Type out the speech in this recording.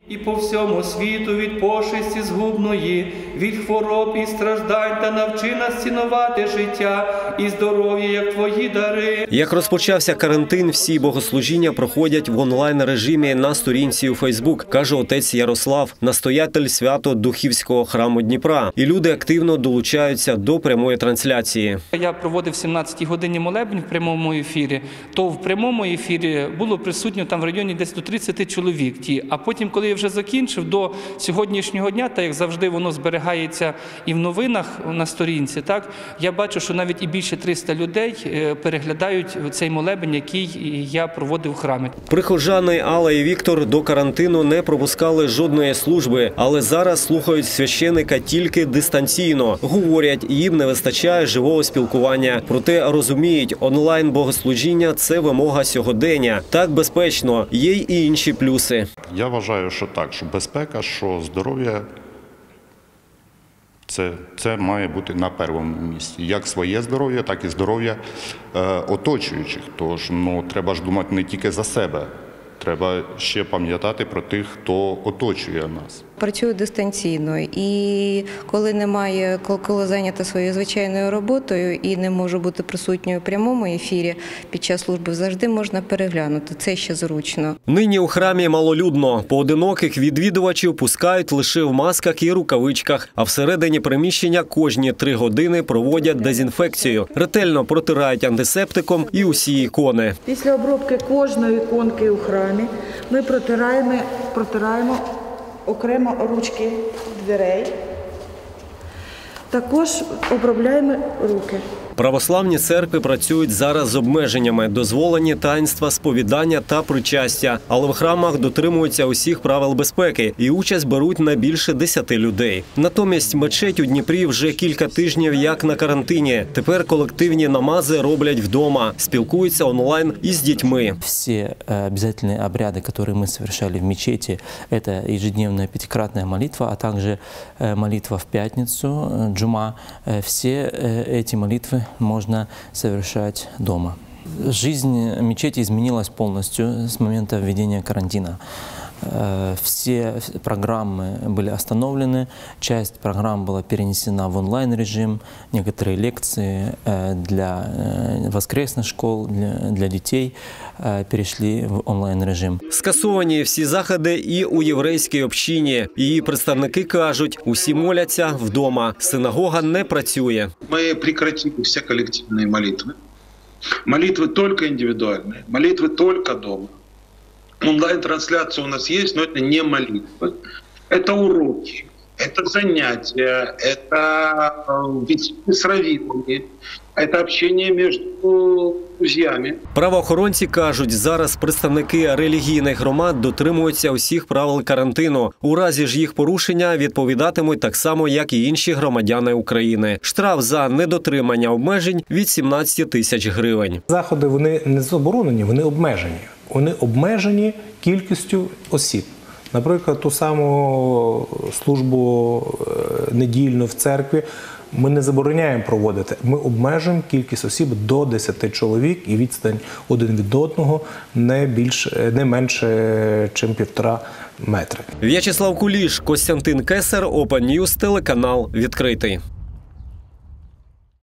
І по всьому світу від пошесті згубної, від хвороб і страждань, та навчи нас цінувати життя і здоров'я, як твої дари. Як розпочався карантин, всі богослужіння проходять в онлайн-режимі на сторінці у Фейсбук, каже отець Ярослав, настоятель Свято-Духівського храму Дніпра. І люди активно долучаються до прямої трансляції. Я проводив 17-й годині молебень в прямому ефірі, то в прямому ефірі було присутньо там в районі десь до 30 чоловік. А потім, коли я вже закінчив, до сьогоднішнього дня, так як завжди воно зберігається і в новинах на сторінці, так, я бачу, що навіть і більше 300 людей переглядають цей молебень, який я проводив в храмі. Прихожани Алла і Віктор до карантину не пропускали жодної служби, але зараз слухають священика тільки дистанційно. Говорять, їм не вистачає живого спілкування. Проте розуміють, онлайн-богослужіння – це вимога сьогодення. Так безпечно. Є й інші плюси. Я вважаю, що так, що безпека, що здоров'я – це має бути на першому місці. Як своє здоров'я, так і здоров'я оточуючих. Тож треба ж думати не тільки за себе. Треба ще пам'ятати про тих, хто оточує нас. Працюю дистанційно і коли зайнята своєю звичайною роботою і не можу бути присутньою в прямому ефірі під час служби, завжди можна переглянути. Це ще зручно. Нині у храмі малолюдно. Поодиноких відвідувачів пускають лише в масках і рукавичках, а всередині приміщення кожні 3 години проводять дезінфекцію. Ретельно протирають антисептиком і усі ікони. Після обробки кожної іконки у храмі ми протираємо окремо ручки дверей, також обробляємо руки. Православні церкви працюють зараз з обмеженнями. Дозволені таїнства сповідання та причастя. Але в храмах дотримуються усіх правил безпеки і участь беруть не більше 10 людей. Натомість мечеть у Дніпрі вже кілька тижнів як на карантині. Тепер колективні намази роблять вдома. Спілкуються онлайн із дітьми. Всі обов'язкові обряди, які ми совершали в мечеті, це ежедневна п'ятикратна молитва, а також молитва в п'ятницю, джума. Всі ці молитви можно совершать дома. Жизнь мечети изменилась полностью с момента введения карантина. Все программы были остановлены, часть программ была перенесена в онлайн-режим, некоторые лекции для воскресных школ, для детей перейшли в онлайн-режим. Скасовані всі заходи і у єврейській общині. Її представники кажуть, усі моляться вдома. Синагога не працює. Ми прекратили всі колективні молитви. Молитви тільки індивідуальні, молитви тільки вдома. Онлайн-трансляция у нас есть, но это не молитва. Это уроки, это занятия, это беседы с раввинами, это общение между друзьями. Правоохоронці кажуть, зараз представники релігійних громад дотримуються усіх правил карантину. У разі ж їх порушення відповідатимуть так само, як і інші громадяни України. Штраф за недотримання обмежень від 17 тисяч гривень. Заходи вони не заборонені, вони обмежені. Вони обмежені кількістю осіб. Наприклад, ту саму службу недільну в церкві ми не забороняємо проводити. Ми обмежуємо кількість осіб до 10 чоловік і відстань один від одного не менше, ніж 1,5 метри. В'ячеслав Куліш, Костянтин Кесар, Open News, телеканал «Відкритий».